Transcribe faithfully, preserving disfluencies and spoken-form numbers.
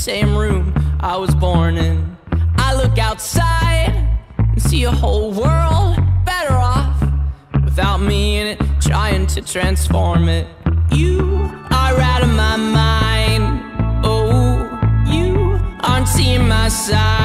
same room I was born in. I look outside and see a whole world better off without me in it, trying to transform it. You are out of my mind. Oh, you aren't seeing my side.